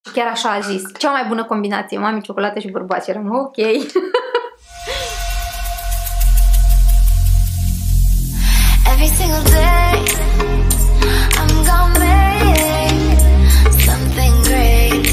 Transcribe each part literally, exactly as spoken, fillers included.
Chiar așa a zis. Cea mai bună combinație, mami, ciocolată și bărbați. Eram ok. Every single day I'm gonna make something great.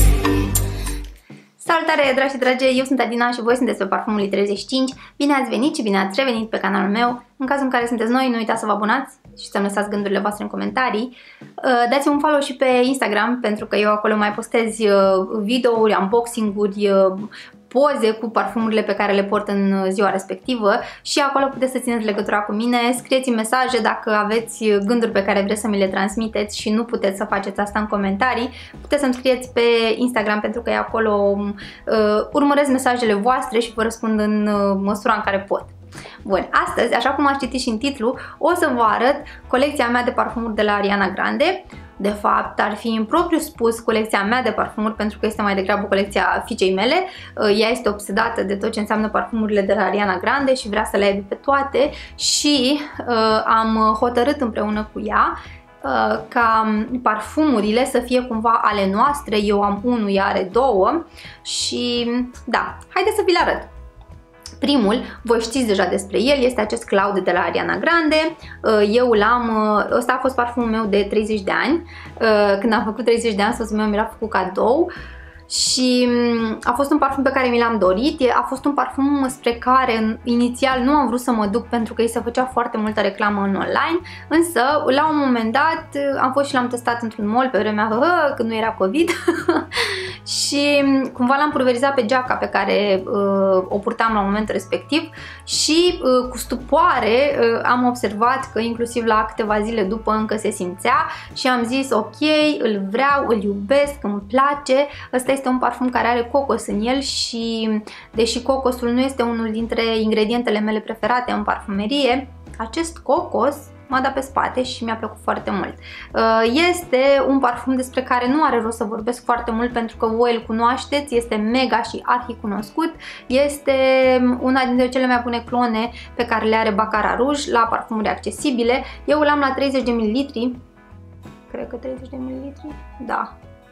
Salutare, dragi și dragi, eu sunt Adina și voi sunteți pe Parfumului treizeci și cinci. Bine ați venit și bine ați revenit pe canalul meu. În cazul în care sunteți noi, nu uitați să vă abonați și să-mi lăsați gândurile voastre în comentarii. Dați-mi un follow și pe Instagram, pentru că eu acolo mai postez videouri, unboxing-uri, poze cu parfumurile pe care le port în ziua respectivă și acolo puteți să țineți legătura cu mine. Scrieți-mi mesaje dacă aveți gânduri pe care vreți să mi le transmiteți și nu puteți să faceți asta în comentarii. Puteți să-mi scrieți pe Instagram, pentru că eu acolo uh, urmăresc mesajele voastre și vă răspund în uh, măsura în care pot. Bun, astăzi, așa cum ați citit și în titlu, o să vă arăt colecția mea de parfumuri de la Ariana Grande. De fapt, ar fi în propriu spus colecția mea de parfumuri, pentru că este mai degrabă colecția fiicei mele. Ea este obsedată de tot ce înseamnă parfumurile de la Ariana Grande și vrea să le aibă pe toate și uh, am hotărât împreună cu ea uh, ca parfumurile să fie cumva ale noastre. Eu am unul, ea are două și da, haideți să vi le arăt. Primul, voi știți deja despre el, este acest Cloud de la Ariana Grande. Eu l-am, ăsta a fost parfumul meu de treizeci de ani. Când am făcut treizeci de ani, soțul meu mi l-a făcut cadou și a fost un parfum pe care mi l-am dorit. A fost un parfum spre care inițial nu am vrut să mă duc, pentru că îi se făcea foarte multă reclamă în online, însă la un moment dat am fost și l-am testat într-un mall pe vremea hă, când nu era COVID și cumva l-am pulverizat pe geaca pe care uh, o purtam la momentul respectiv și uh, cu stupoare uh, am observat că inclusiv la câteva zile după încă se simțea și am zis ok, îl vreau, îl iubesc, îmi place. Ăsta este un parfum care are cocos în el și deși cocosul nu este unul dintre ingredientele mele preferate în parfumerie, acest cocos m-a dat pe spate și mi-a plăcut foarte mult. Este un parfum despre care nu are rost să vorbesc foarte mult, pentru că voi îl cunoașteți, este mega și arhi cunoscut. Este una dintre cele mai bune clone pe care le are Baccarat Rouge la parfumuri accesibile. Eu l-am la treizeci de mililitri. Cred că treizeci de mililitri? Da.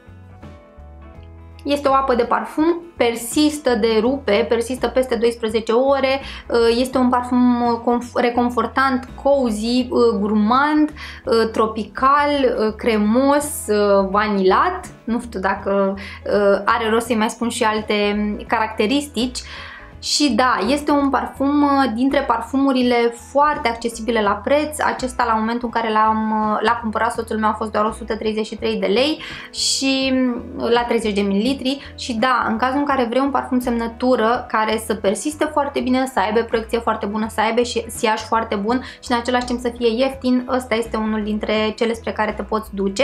Este o apă de parfum, persistă de rupe, persistă peste doisprezece ore, este un parfum reconfortant, cozy, gourmand, tropical, cremos, vanilat. Nu știu dacă are rost să-i mai spun și alte caracteristici. Și da, este un parfum dintre parfumurile foarte accesibile la preț. Acesta, la momentul în care l-a cumpărat soțul meu, a fost doar o sută treizeci și trei de lei și la treizeci de mililitri. Și da, în cazul în care vrei un parfum semnătură care să persiste foarte bine, să aibă proiecție foarte bună, să aibă și siaj foarte bun și în același timp să fie ieftin, ăsta este unul dintre cele spre care te poți duce.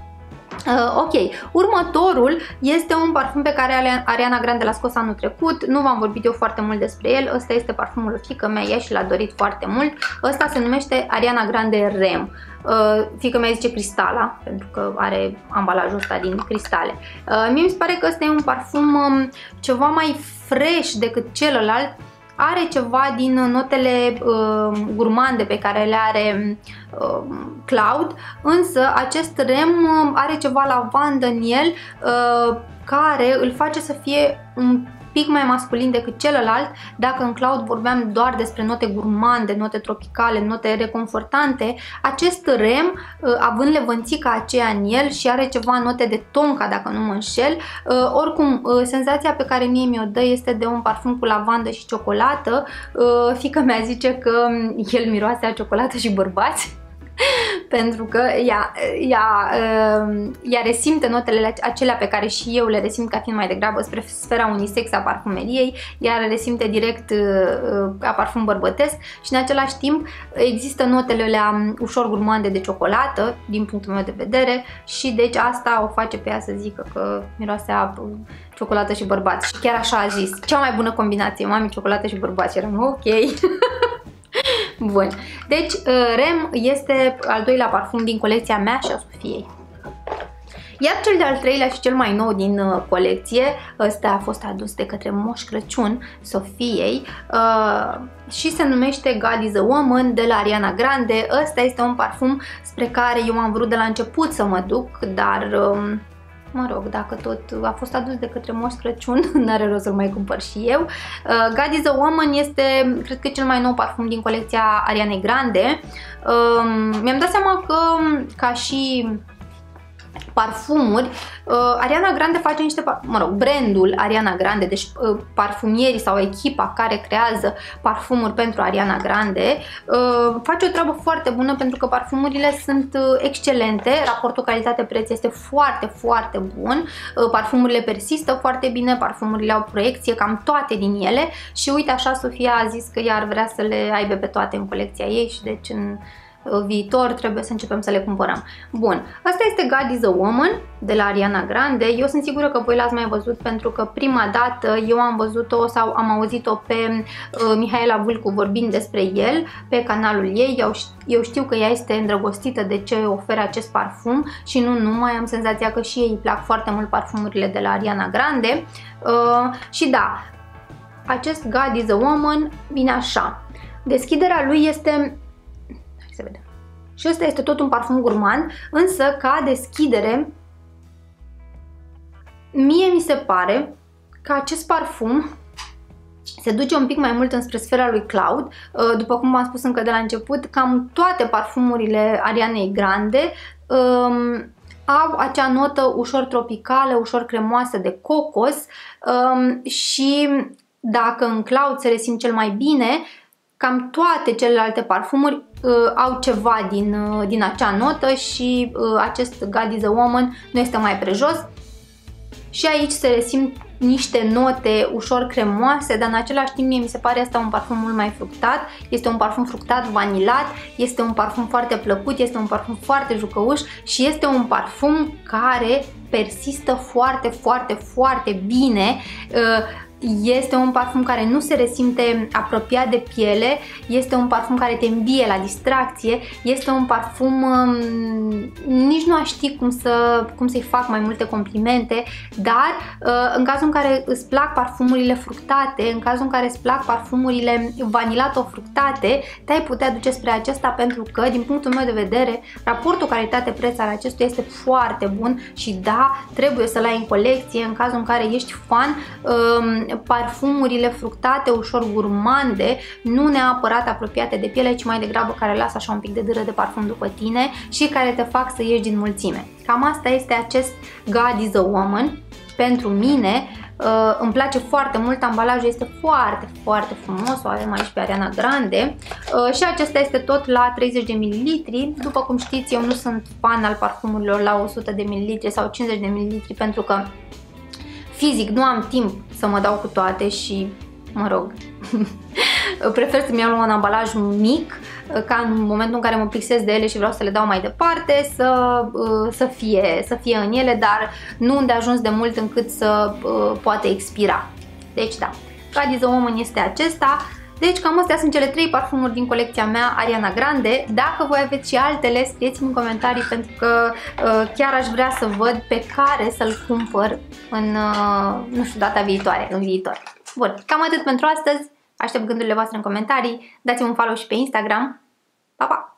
Uh, ok, următorul este un parfum pe care Ariana Grande l-a scos anul trecut. Nu v-am vorbit eu foarte mult despre el. Ăsta este parfumul fiică mea, ea și l-a dorit foarte mult. Ăsta se numește Ariana Grande Rem. Uh, fiică mea zice Cristala, pentru că are ambalajul ăsta din cristale. uh, Mie mi se pare că ăsta e un parfum um, ceva mai fresh decât celălalt. Are ceva din notele uh, gurmande pe care le are uh, Cloud, însă acest Rem uh, are ceva lavandă în el uh, care îl face să fie un pic mai masculin decât celălalt. Dacă în Cloud vorbeam doar despre note gurmande, note tropicale, note reconfortante, acest Rem, având levănțica aceea în el și are ceva note de tonka, dacă nu mă înșel, oricum senzația pe care mie mi-o dă este de un parfum cu lavandă și ciocolată. Fiica mea zice că el miroase a ciocolată și bărbați. Pentru că ea, ea, ea resimte notele acelea pe care și eu le resimt ca fiind mai degrabă spre sfera unisex a parfumeriei, ea le resimte direct ca parfum bărbătesc și în același timp există notele alea ușor gurmande de ciocolată, din punctul meu de vedere, și deci asta o face pe ea să zică că miroase a ciocolată și bărbați. Și chiar așa a zis. Cea mai bună combinație, mami, ciocolată și bărbați. Eram ok. Bun, deci Rem este al doilea parfum din colecția mea și a Sofiei. Iar cel de-al treilea și cel mai nou din colecție, ăsta a fost adus de către Moș Crăciun Sofiei uh, și se numește God is a Woman de la Ariana Grande. Ăsta este un parfum spre care eu am vrut de la început să mă duc, dar uh, mă rog, dacă tot a fost adus de către Moș Crăciun, n-are rost să-l mai cumpăr și eu. Uh, God is a Woman este, cred că, cel mai nou parfum din colecția Arianei Grande. Uh, mi-am dat seama că, ca și parfumuri, uh, Ariana Grande face niște, mă rog, brandul Ariana Grande, deci uh, parfumierii sau echipa care creează parfumuri pentru Ariana Grande, uh, face o treabă foarte bună pentru că parfumurile sunt uh, excelente, raportul calitate-preț este foarte, foarte bun, uh, parfumurile persistă foarte bine, parfumurile au proiecție, cam toate din ele și uite așa Sofia a zis că ea ar vrea să le aibă pe toate în colecția ei și deci în viitor trebuie să începem să le cumpărăm. Bun, asta este God is a Woman de la Ariana Grande. Eu sunt sigură că voi l-ați mai văzut pentru că prima dată eu am văzut-o sau am auzit-o pe uh, Mihaela Vulcu vorbind despre el pe canalul ei. Eu, eu știu că ea este îndrăgostită de ce oferă acest parfum și nu numai, am senzația că și ei îi plac foarte mult parfumurile de la Ariana Grande. Uh, și da, acest God is a Woman vine așa. Deschiderea lui este... să vedem. Și ăsta este tot un parfum gurmand, însă ca deschidere mie mi se pare că acest parfum se duce un pic mai mult înspre sfera lui Cloud. După cum v-am spus încă de la început, cam toate parfumurile Arianei Grande um, au acea notă ușor tropicală, ușor cremoasă de cocos um, și dacă în Cloud se resimt cel mai bine, cam toate celelalte parfumuri uh, au ceva din, uh, din acea notă și uh, acest God is a Woman nu este mai prejos. Și aici se resimt niște note ușor cremoase, dar în același timp mie mi se pare asta un parfum mult mai fructat. Este un parfum fructat vanilat, este un parfum foarte plăcut, este un parfum foarte jucăuș și este un parfum care persistă foarte, foarte, foarte bine. Uh, Este un parfum care nu se resimte apropiat de piele, este un parfum care te îmbie la distracție, este un parfum, um, nici nu aș ști cum, să, cum să-i fac mai multe complimente, dar uh, în cazul în care îți plac parfumurile fructate, în cazul în care îți plac parfumurile vanilato-fructate, te-ai putea duce spre acesta pentru că, din punctul meu de vedere, raportul calitate-preț al acestuia este foarte bun și da, trebuie să-l ai în colecție în cazul în care ești fan. Um, parfumurile fructate, ușor gurmande, nu neapărat apropiate de piele, ci mai degrabă care lasă așa un pic de dâră de parfum după tine și care te fac să ieși din mulțime. Cam asta este acest God is a Woman pentru mine. Uh, îmi place foarte mult, ambalajul este foarte, foarte frumos, o avem aici pe Ariana Grande uh, și acesta este tot la treizeci de mililitri. După cum știți, eu nu sunt fan al parfumurilor la o sută de mililitri sau cincizeci de mililitri pentru că fizic nu am timp să mă dau cu toate și, mă rog, prefer să-mi iau un ambalaj mic, ca în momentul în care mă plictesc de ele și vreau să le dau mai departe, să, să, fie, să fie în ele, dar nu îndeajuns de mult încât să poată expira. Deci da, God is a Woman este acesta. Deci cam astea sunt cele trei parfumuri din colecția mea Ariana Grande. Dacă voi aveți și altele, scrieți-mi în comentarii pentru că uh, chiar aș vrea să văd pe care să-l cumpăr în, uh, nu știu, data viitoare, în viitor. Bun, cam atât pentru astăzi. Aștept gândurile voastre în comentarii. Dați-mi un follow și pe Instagram. Pa, pa!